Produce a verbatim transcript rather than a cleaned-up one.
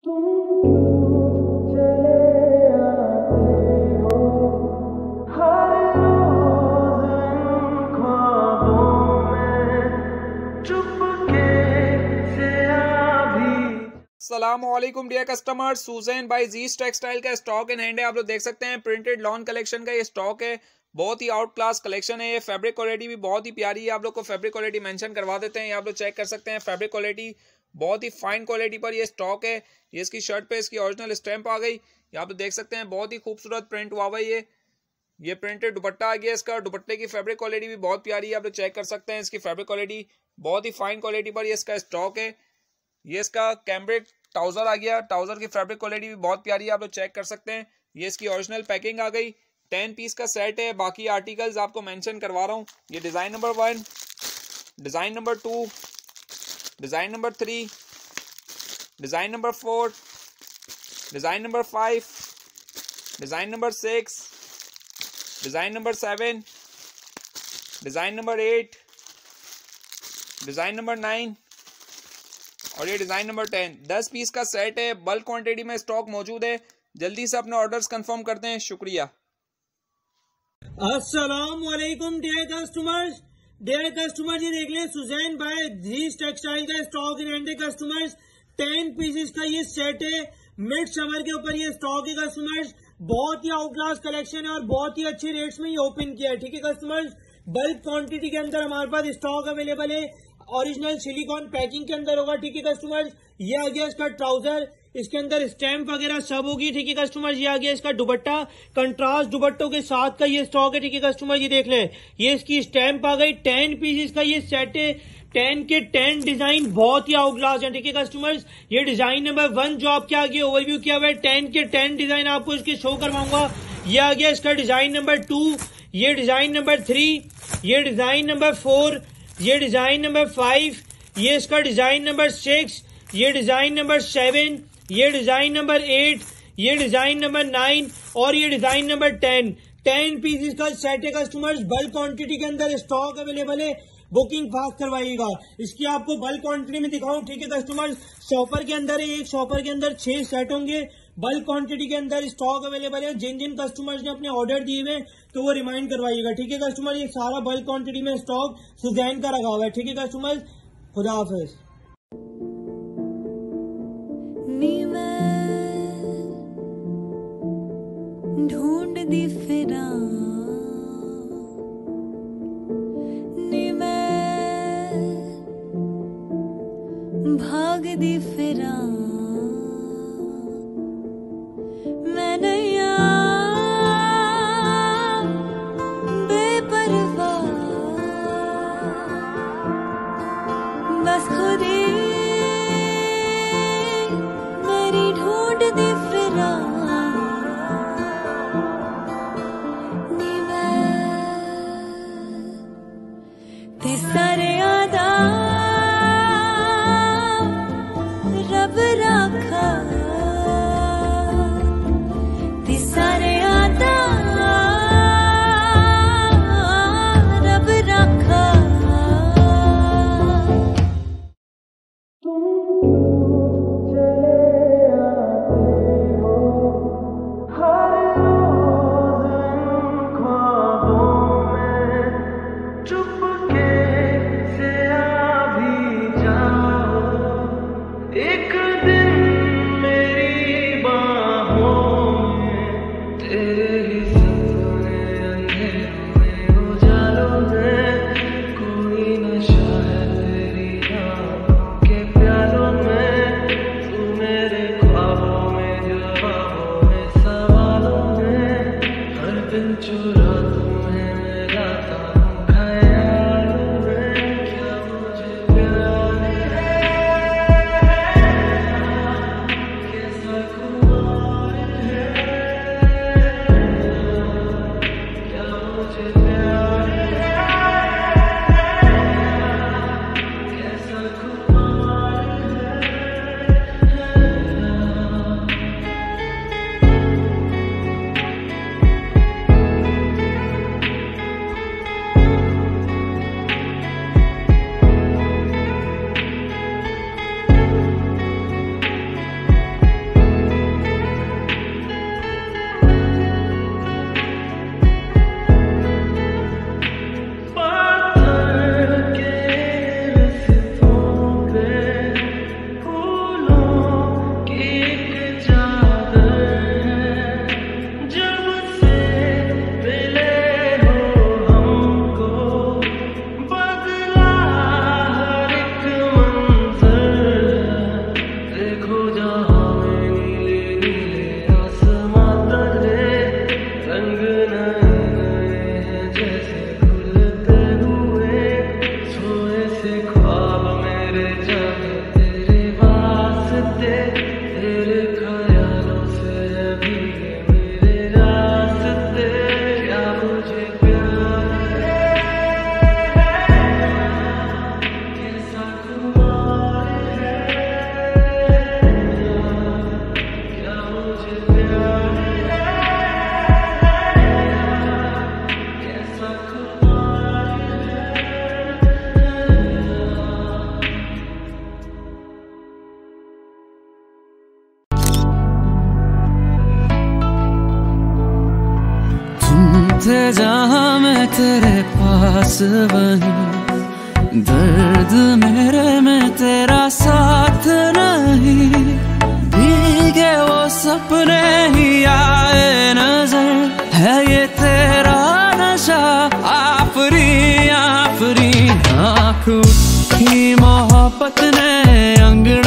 तुम क्यों चले आते हो हर रोज इन ख्वाबों में चुपके से आ भी। अस्सलामुअलैकुम dear customer, Suzanne by Jees textile का स्टॉक इन हैंड है। आप लोग देख सकते हैं प्रिंटेड लॉन कलेक्शन का ये स्टॉक है। बहुत ही आउट क्लास कलेक्शन है। ये फैब्रिक क्वालिटी भी बहुत ही प्यारी है। आप लोग को फैब्रिक क्वालिटी मेंशन करवा देते हैं। ये आप लोग चेक कर सकते हैं। फैब्रिक क्वालिटी बहुत ही फाइन क्वालिटी पर ये स्टॉक है। ये इसकी शर्ट पे इसकी ओरिजिनल स्टैंप आ गई। ये आप लोग देख सकते हैं। बहुत ही खूबसूरत प्रिंट हुआ हुआ है। ये ये प्रिंटेड दुपट्टा आ गया इसका। दुपट्टे की फैब्रिक क्वालिटी भी बहुत प्यारी है। आप लोग चेक कर सकते हैं। इसकी फैब्रिक क्वालिटी बहुत ही फाइन क्वालिटी पर ये इसका स्टॉक है। ये इसका कैम्ब्रिक ट्राउजर आ गया। ट्राउजर की फैब्रिक क्वालिटी भी बहुत प्यारी है। आप लोग चेक कर सकते हैं। ये इसकी ओरिजिनल पैकिंग आ गई। टेन पीस का सेट है। बाकी आर्टिकल्स आपको मेंशन करवा रहा हूँ। ये design number one, design number two, design number three, design number four, design number five, design number six, design number seven, design number eight, design number nine और ये डिजाइन नंबर टेन। दस piece का set है। Bulk quantity में stock मौजूद है। जल्दी से अपने ऑर्डर्स कंफर्म करते हैं। शुक्रिया। अस्सलाम वालेकुम डियर कस्टमर्स डियर कस्टमर ये देख लें सुजैन बाय जीस टेक्सटाइल का स्टॉक इन हैंड है कस्टमर्स। टेन पीसेस का ये सेट है। मिड समर के ऊपर ये स्टॉक है कस्टमर्स। बहुत ही आउटक्लास कलेक्शन है और बहुत ही अच्छे रेट्स में ये ओपन किया है। ठीक है कस्टमर्स, बल्क क्वांटिटी के अंदर हमारे पास स्टॉक अवेलेबल है। ओरिजिनल सिलिकॉन पैकिंग के अंदर होगा। ठीक है कस्टमर्स, ये आ गया इसका ट्राउजर। इसके अंदर स्टैम्प वगैरह सब होगी। ठीक है कस्टमर, ये आ गया इसका दुपट्टा। कंट्रास्ट दुपट्टों के साथ का ये स्टॉक है। ठीक है कस्टमर, ये देख लें, ये इसकी स्टैम्प आ गई। टेन पीसेस का ये सेट है। टेन के टेन डिजाइन बहुत ही आउटक्लास है। ठीक है कस्टमर्स, ये डिजाइन नंबर वन जो आपके आगे ओवरव्यू किया हुआ है, टेन के टेन डिजाइन आपको इसके शो करवाऊंगा। ये आ गया इसका डिजाइन नंबर टू, ये डिजाइन नंबर थ्री, ये डिजाइन नंबर फोर, ये डिजाइन नंबर फाइव, ये इसका डिजाइन नंबर सिक्स, ये डिजाइन नंबर सेवन, ये डिजाइन नंबर एट, ये डिजाइन नंबर नाइन और ये design number ten. Ten pieces का सेट है कस्टमर्स। बल्क क्वांटिटी के अंदर स्टॉक अवेलेबल है। बुकिंग फास्ट करवाइएगा। इसकी आपको बल्क क्वांटिटी में दिखाऊं। ठीक है कस्टमर्स, शॉपर के अंदर है। एक शॉपर के अंदर छह सेट होंगे। बल्क क्वांटिटी के अंदर स्टॉक अवेलेबल है। जिन जिन कस्टमर्स ने अपने ऑर्डर दिए हुए तो वो रिमाइंड करवाइएगा। ठीक है कस्टमर, ये सारा बल्क क्वांटिटी में स्टॉक सुजैन का रखा हुआ है। ठीक है कस्टमर, खुदा हाफिज। ढूंढ दी फिरा नी मैं भाग दी फिरा मैं नैया बेपरवाह बस खुदी मेरी ढूंढ दी फिरा सारे आदा रब राखा ते सारे आदा रब राखा। तुम क्यों चले आते हो हर रोज इन ख्वाबों में चुपके से आ भी जाओ। एक दिन थे जहां मैं तेरे पास वहीं, दर्द मेरे में तेरा साथ नहीं। भीगे वो सपने ही आए नजर, है ये तेरा नशा आफरी आफरी। आँख उठी मोहब्बत ने अंगड़